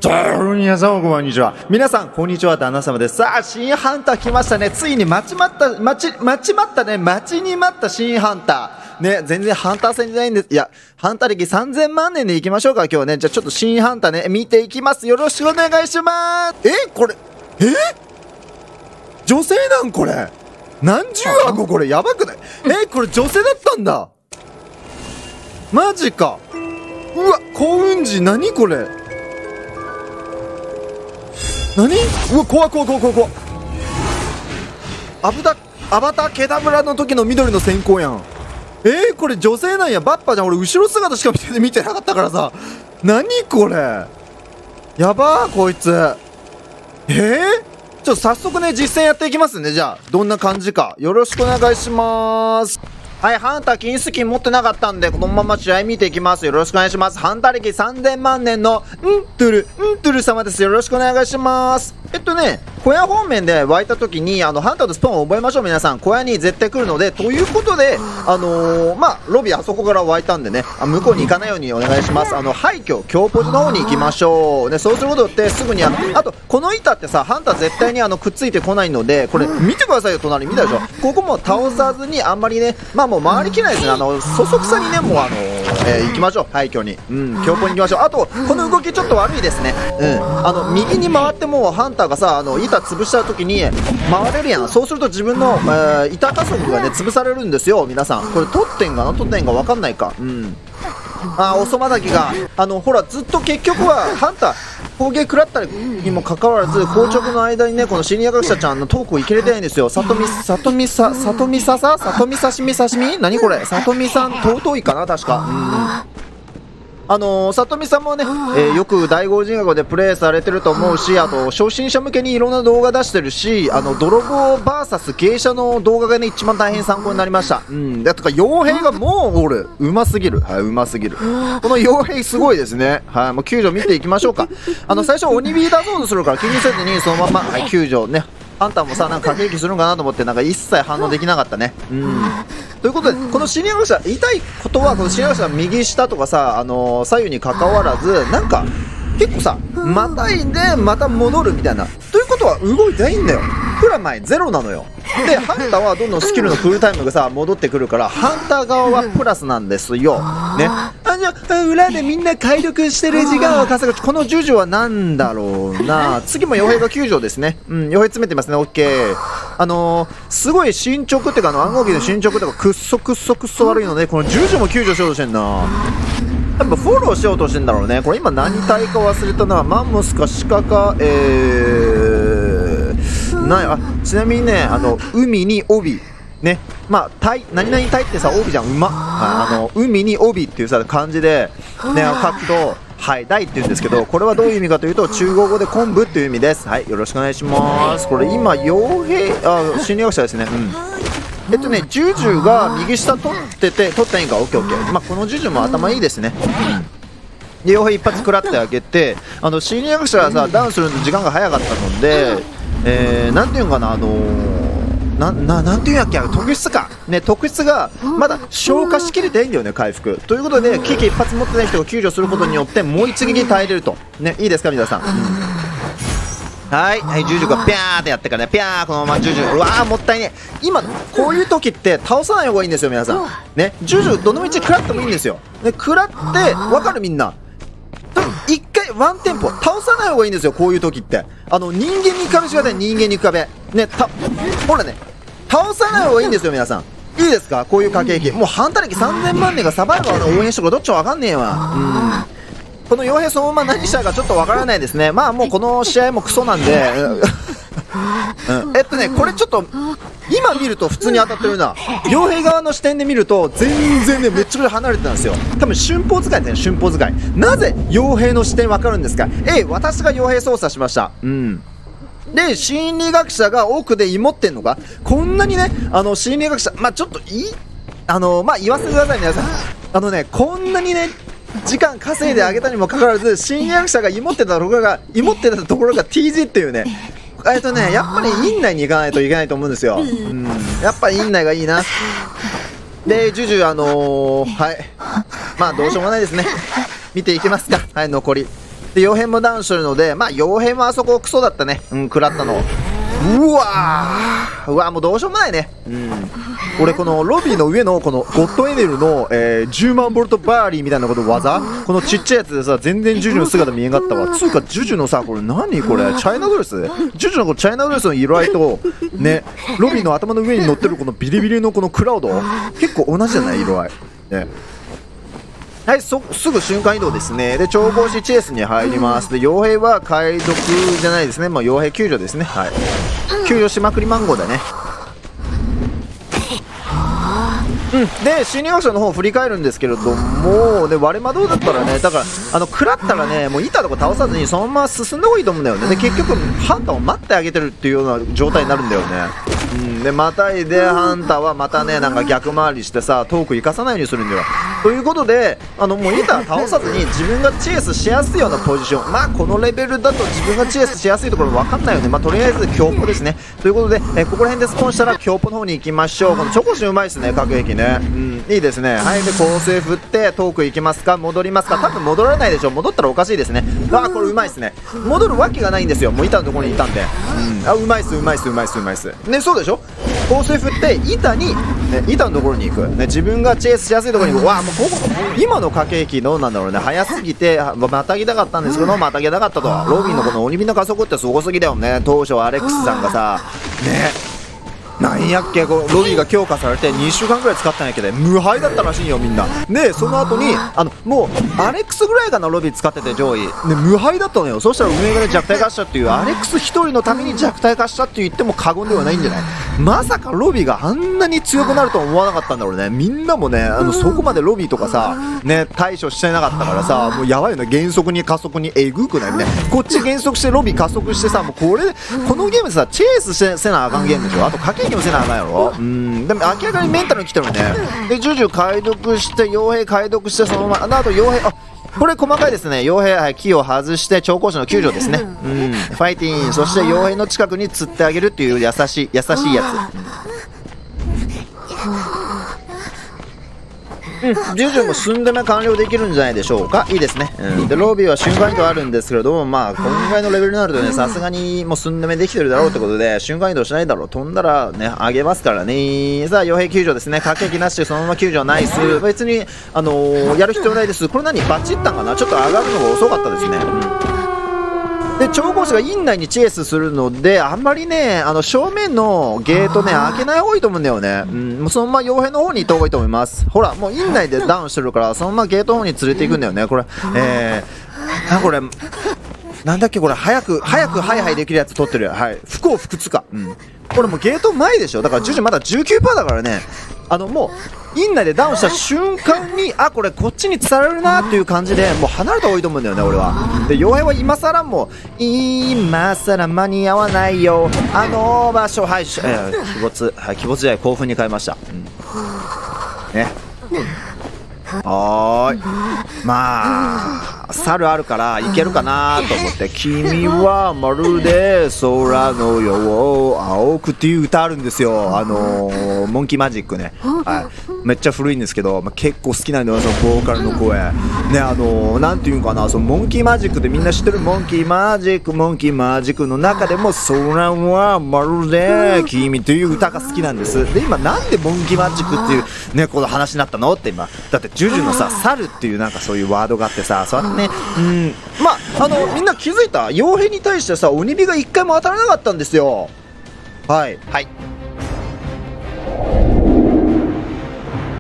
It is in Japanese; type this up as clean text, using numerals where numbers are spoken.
皆さんこんにちは。皆さんこんにちは。旦那様です。さあ、新ハンター来ましたね。ついに待ちに待った新ハンター。ね、全然ハンター戦じゃないんです。いや、ハンター歴3000万年でいきましょうか、今日はね。じゃあちょっと新ハンターね、見ていきます。よろしくお願いします。これ、女性なんこれ。何十箱これ、やばくない？これ女性だったんだ。マジか。うわ、幸運児、何これ。何？うわ、怖っ。アバターケダブラの時の緑の閃光やん。これ女性なんや。バッパじゃん。俺後ろ姿しか見てなかったからさ。何これ。やばーこいつ。ちょっと早速ね、実践やっていきますね。じゃあどんな感じかよろしくお願いします。はい、ハンター金スキン持ってなかったんで、このまま試合見ていきます。よろしくお願いします。ハンター歴3000万年のトゥル様です。よろしくお願いします。小屋方面で湧いた時に、ハンターとスポーンを覚えましょう、皆さん。小屋に絶対来るので、ということで、ロビーあそこから湧いたんでね、向こうに行かないようにお願いします。廃墟、強ポジの方に行きましょう。ね、そうすることってすぐにあと、この板ってさ、ハンター絶対にくっついてこないので、これ見てくださいよ、隣見たでしょ。ここも倒さずに、あんまりね、もう回りきれないですね。そそくさにね、もう行きましょう、廃墟に。強ポに行きましょう。あと、この動きちょっと悪いですね。右に回っても、ハンターがさ、板潰した時に回れるやん。そうすると自分の、板加速がね潰されるんですよ、皆さん。これ取ってんかな、取ってんか分かんないか。おそまだきがほら、ずっと結局はハンター攻撃食らったにもかかわらず、硬直の間にね、このシニア学者ちゃんのトークをいけれてないんですよ。さとみ刺身何これ、さとみさん尊いかな、確か。さとみさんもね、よく第五人格でプレイされてると思うし、あと初心者向けにいろんな動画出してるし、泥棒 VS 芸者の動画がね一番大変参考になりました。だとか傭兵がもううますぎる。はい、うますぎる。この傭兵すごいですね。はい、もう救助見ていきましょうか。最初鬼火出そうとするから気にせずにそのまま、はい、救助ね。ハンターもさ、なんか駆け引きするんかなと思って、なんか一切反応できなかったね。ということで、このシニア学者、言いたいことは、このシニア学者右下とかさ、左右に関わらず、なんか、結構さ、またいで、また戻るみたいな。ということは、動いてないんだよ。プラマイゼロなのよ。で、ハンターはどんどんスキルのフルタイムがさ、戻ってくるから、ハンター側はプラスなんですよ。ね。じゃあ、裏でみんな解読してる時間を稼ぐ。このジュジュは何だろうな。次も傭兵が救助ですね。傭兵詰めてますね。オッケー。すごい進捗っていうか、暗号機の進捗とか、くっそ悪いので、このジュジュも救助しようとしてんな。多分フォローしようとしてんだろうね。これ今何体か忘れたな。マンモスか鹿か、ちなみにね、海に帯。ね。何々隊ってさ、帯じゃん、海に帯っていうさ、漢字で、ね、書くと、はい、台って言うんですけど、これはどういう意味かというと、中国語で昆布っていう意味です。はい、よろしくお願いします。これ今、傭兵、心理学者ですね。ジュジュが右下取ったんか、オッケー。このジュジュも頭いいですね。で、傭兵一発食らってあげて、心理学者がさ、ダウンするの時間が早かったので、なんていうのかな、なんていうんやっけ、特質か。ね、特質が、まだ消化しきれてないんだよね、回復。ということで、危機一発持ってない人が救助することによって、もう一撃耐えれると。ね、いいですか、皆さん。はい、ジュジュがピャーってやってからね、ピャー、このままジュジュ。うわー、もったいね。今、こういう時って倒さない方がいいんですよ、皆さん。ね、ジュジュ、どの道食らってもいいんですよ。ね、食らって、わかるみんな。一回ワンテンポ倒さない方がいいんですよ、こういう時って。人間に壁してください。人間に壁ね、ほらね、倒さない方がいいんですよ、皆さん。いいですか、こういう駆け引き。もうハンター歴3000万年がサバイバーの応援してるかどっちもわかんねえわ。この傭兵そのまま何したかちょっとわからないですね。もうこの試合もクソなんでこれちょっと今見ると普通に当たってるな。傭兵側の視点で見ると全然ね、めっちゃ離れてたんですよ。多分春砲使いですね、春砲使い。なぜ傭兵の視点わかるんですか。私が傭兵操作しました。で、心理学者が奥で芋ってんのか。こんなにね、心理学者、ちょっと言わせてください、皆さん。こんなにね、時間稼いであげたにもかかわらず、心理学者が芋ってたところが T 字っていうね、やっぱり院内に行かないといけないと思うんですよ。やっぱり院内がいいな。で、ジュジュ、はい。どうしようもないですね。見ていきますか。はい、残り。 で、傭兵もダウンしてるので、まあ、傭兵もあそこクソだったね。うん、食らったの。うわもうどうしようもないね。俺このロビーの上のこのゴッドエネルの、10万ボルトバーリーみたいなこと技、このちっちゃいやつでさ、全然ジュジュの姿見えんかったわ。つうかジュジュのさ、これ何これ、チャイナドレス、ジュジュのこのチャイナドレスの色合いとね、ロビーの頭の上に乗ってるこのビリビリのこのクラウド、結構同じじゃない、色合いね。はい、すぐ瞬間移動ですね。で、調合しチェイスに入ります。で、傭兵は解読じゃないですね。もう傭兵救助ですね。はい。救助しまくりマンゴーだね。で、心理学者の方を振り返るんですけれども、で、割れ窓だったらね、だから、食らったらね、もう板とか倒さずに、そのまま進んだ方がいいと思うんだよね。で、結局、ハンターを待ってあげてるっていうような状態になるんだよね。で、またいで、ハンターはまたね、なんか逆回りしてさ、遠く行かさないようにするんだよ。ということで、もう板倒さずに、自分がチェイスしやすいようなポジション。まあ、このレベルだと自分がチェイスしやすいところ分かんないよね。まあ、とりあえず、強歩ですね。ということで、ここら辺でスポンしたら、強歩の方に行きましょう。このチョコシンうまいですね、各駅ね。いいですね。はい、で、構成振って、遠く行きますか、戻りますか、多分戻られないでしょ。戻ったらおかしいですね。これうまいですね。戻るわけがないんですよ。もう板のところにいたんで。うまいっす。ね、そうでしょ。構成振って、板に、ね、板のところに行く。ね、自分がチェイスしやすいところに行く。わあ、もうここ、今の駆け引きどうなんだろうね。早すぎて、またぎたかったんですけど、またぎたかったと。ロビーのこの鬼火の加速ってすごすぎだよね。当初アレックスさんがさ、ね。なんやっけ、こうロビーが強化されて2週間ぐらい使ったんやけど、無敗だったらしいよみんな。でその後にもうアレックスぐらいかな、ロビー使ってて上位で無敗だったのよ。そしたら運営がね弱体化したっていう、アレックス1人のために弱体化したって言っても過言ではないんじゃない。まさかロビーがあんなに強くなるとは思わなかったんだろうね。みんなもねそこまでロビーとかさね対処してなかったからさ、もうやばいよね。減速に加速にえぐくないね。こっち減速してロビー加速してさ、もうこのゲームでさチェイスせなあかんゲームでしょ。あと駆け引きもせなあかんやろ。でも明らかにメンタルに来てるね。でジュジュ解読して傭兵解読して、そのままあと傭兵、これ細かいですね。傭兵、はい、キーを外して調校士の救助ですね。ファイティン、そして傭兵の近くに釣ってあげるっていう優しいやつ。ジュジュも寸止め完了できるんじゃないでしょうか。いいですね。でロビーは瞬間移動あるんですけれども、まあ今回のレベルになるとね、さすがにもう寸止めできてるだろうってことで瞬間移動しないだろう。飛んだらねあげますからね。さあ傭兵救助ですね。駆け引きなしでそのまま救助はナイス。別にやる必要ないです。これ何バチったんかな。ちょっと上がるのが遅かったですね。で調合士が院内にチェイスするので、あんまりね正面のゲートね開けない方がいいと思うんだよね。もうそのまま傭兵の方に行った方がいいと思います。ほらもう院内でダウンしてるからそのままゲートの方に連れていくんだよね。これこれなんだっけ、これ早くハイハイできるやつ取ってる。はい、不幸不屈か。これもうゲート前でしょ。だからジュジュまだ 19% だからね。もう院内でダウンした瞬間にこれこっちに伝わるなっていう感じでもう離れた方がいいと思うんだよね俺は。で傭兵は今更間に合わないよ場所。はい、鬼没試合興奮に変えました。ね。まあ猿あるからいけるかなと思って、君はまるで空のよう青くっていう歌あるんですよ。モンキーマジックね。はい、めっちゃ古いんですけど、結構好きなんだよそのボーカルの声ね。なんていうんかな、そのモンキーマジックでみんな知ってるモンキーマジックの中でも空はまるで君という歌が好きなんです。で今なんでモンキーマジックっていうねこの話になったのって今だってジュジュのさ猿っていうなんかそういうワードがあってさ、そうやってねみんな気づいた？傭兵に対してさ鬼火が一回も当たらなかったんですよ。はい